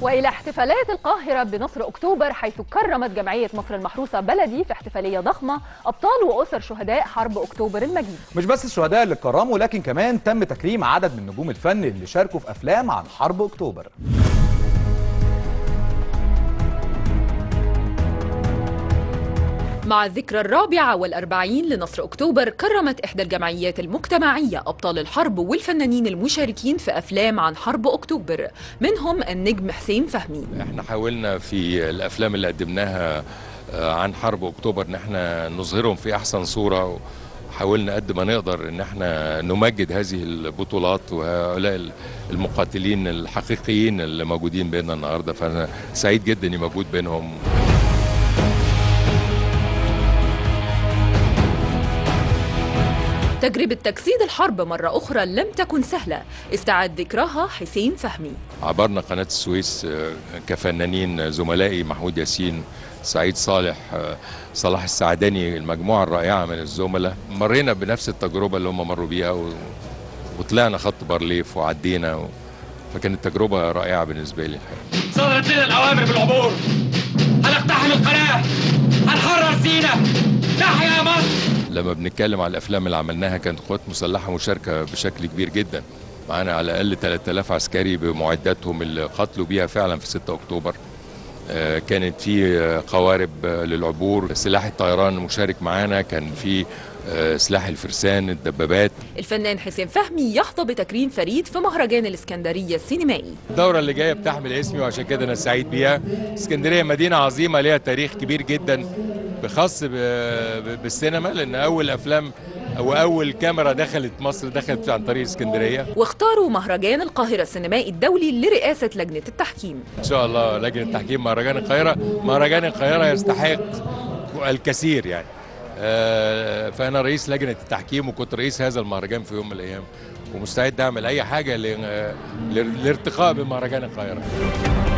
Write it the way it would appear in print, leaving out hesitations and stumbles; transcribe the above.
وإلى احتفالات القاهرة بنصر أكتوبر، حيث كرمت جمعية مصر المحروسة بلدي في احتفالية ضخمة أبطال وأسر شهداء حرب أكتوبر المجيد. مش بس الشهداء اللي اتكرموا، لكن كمان تم تكريم عدد من نجوم الفن اللي شاركوا في أفلام عن حرب أكتوبر. مع الذكرى 44 لنصر أكتوبر، كرمت إحدى الجمعيات المجتمعية أبطال الحرب والفنانين المشاركين في أفلام عن حرب أكتوبر، منهم النجم حسين فهمي. احنا حاولنا في الأفلام اللي قدمناها عن حرب أكتوبر إن احنا نظهرهم في أحسن صورة، وحاولنا قد ما نقدر إن احنا نمجد هذه البطولات وهؤلاء المقاتلين الحقيقيين اللي موجودين بيننا النهارده، فأنا سعيد جدا إني موجود بينهم. تجربة تجسيد الحرب مرة أخرى لم تكن سهلة، استعاد ذكراها حسين فهمي. عبرنا قناة السويس كفنانين، زملائي محمود ياسين، سعيد صالح، صلاح السعداني، المجموعة الرائعة من الزملاء، مرينا بنفس التجربة اللي هم مروا بيها وطلعنا خط بارليف وعدينا فكانت تجربة رائعة بالنسبة لي الحقيقة. صدرت لنا الأوامر بالعبور، هنقتحم القناة، هنحرر سيناء، تحيا مصر. لما بنتكلم على الافلام اللي عملناها، كانت قوات مسلحه مشاركه بشكل كبير جدا، معانا على الاقل 3000 عسكري بمعداتهم اللي قاتلوا بيها فعلا في 6 اكتوبر. كانت في قوارب للعبور، سلاح الطيران مشارك معانا، كان في سلاح الفرسان، الدبابات. الفنان حسين فهمي يحظى بتكريم فريد في مهرجان الإسكندرية السينمائي. الدورة اللي جاية بتحمل اسمي وعشان كده أنا سعيد بيها. اسكندرية مدينة عظيمة ليها تاريخ كبير جدا بخاص بالسينما، لأن أول أفلام أو أول كاميرا دخلت مصر دخلت عن طريق اسكندرية. واختاروا مهرجان القاهرة السينمائي الدولي لرئاسة لجنة التحكيم. إن شاء الله لجنة التحكيم مهرجان القاهرة، مهرجان القاهرة يستحق الكثير يعني. فأنا رئيس لجنة التحكيم وكنت رئيس هذا المهرجان في يوم من الأيام، ومستعد أعمل أي حاجة لارتقاء بمهرجان القاهرة.